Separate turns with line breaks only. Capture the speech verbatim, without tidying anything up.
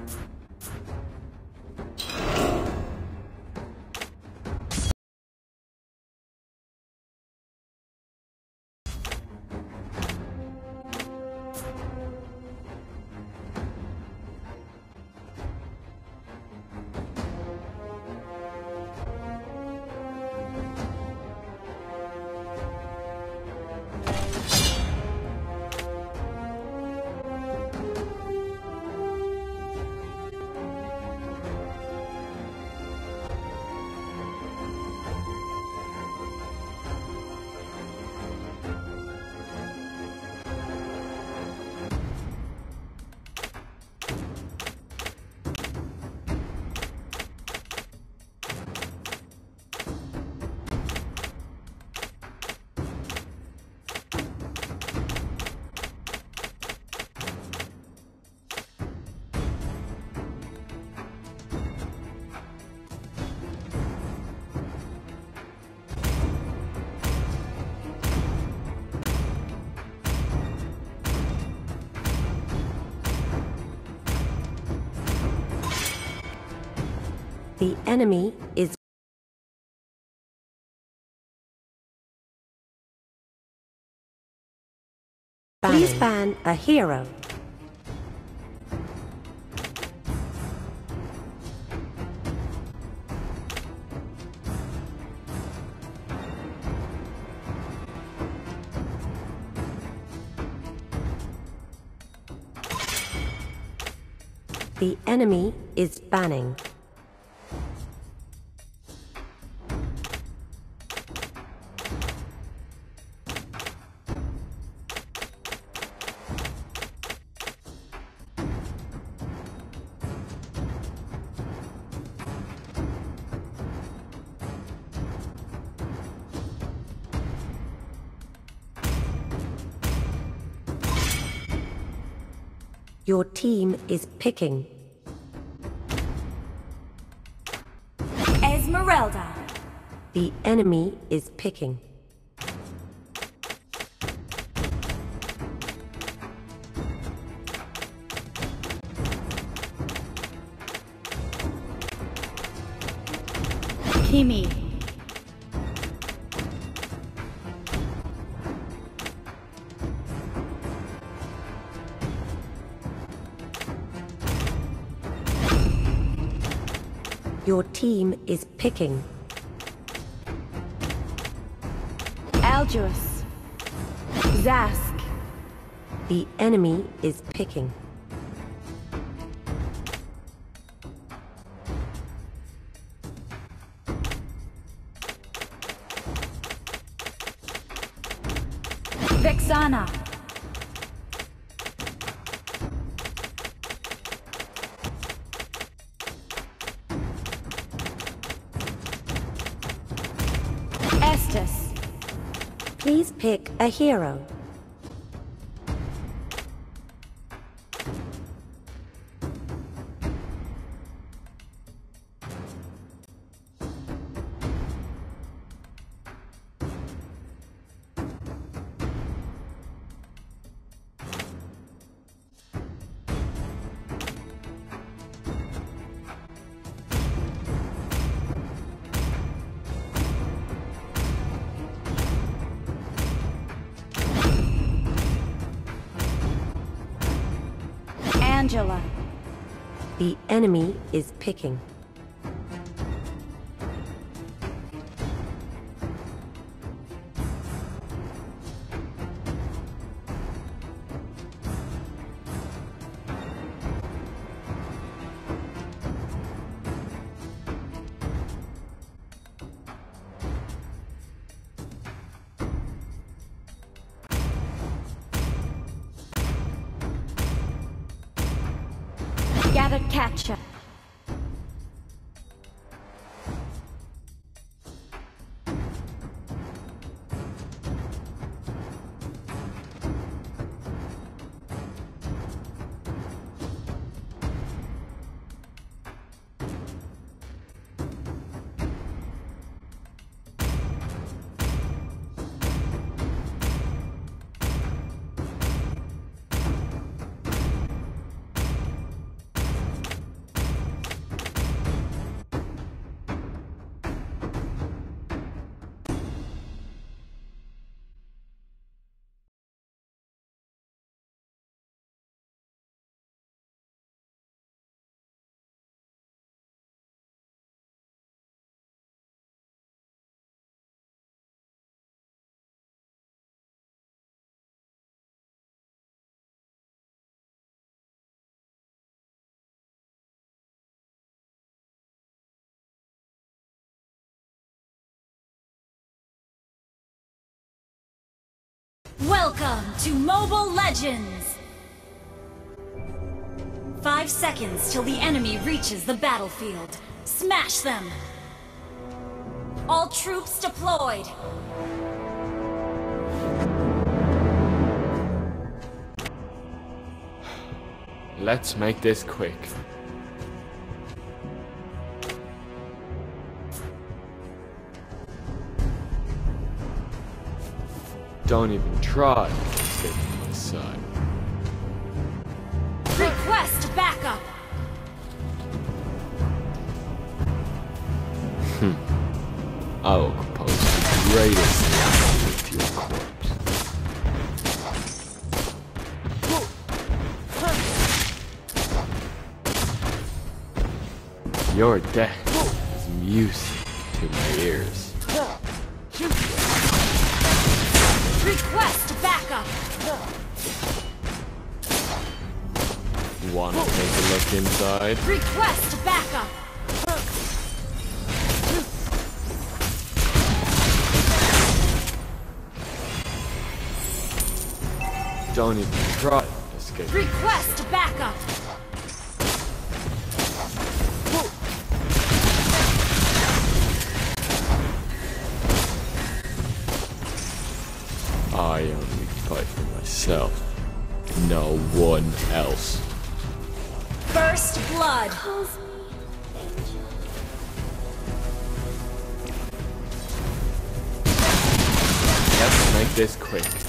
The enemy is banning. Please ban a hero. The enemy is banning. Your team is picking.
Esmeralda.
The enemy is picking.
Kimi.
Your team is picking.
Algerus. Zask.
The enemy is picking.
Vexana. Estes.
Please pick a hero.
Angela.
The enemy is picking.
Gathered catcher. Welcome to Mobile Legends! Five seconds till the enemy reaches the battlefield. Smash them! All troops deployed!
Let's make this quick. Don't even try to stay to my side.
Request backup!
Hmm. I will compose the greatest with your corpse. Your death is music to my ears.
Request backup!
Wanna take a look inside?
Request backup!
Don't even try to escape.
Request backup!
I only fight for myself, no one else.
First blood!
Let's make this quick.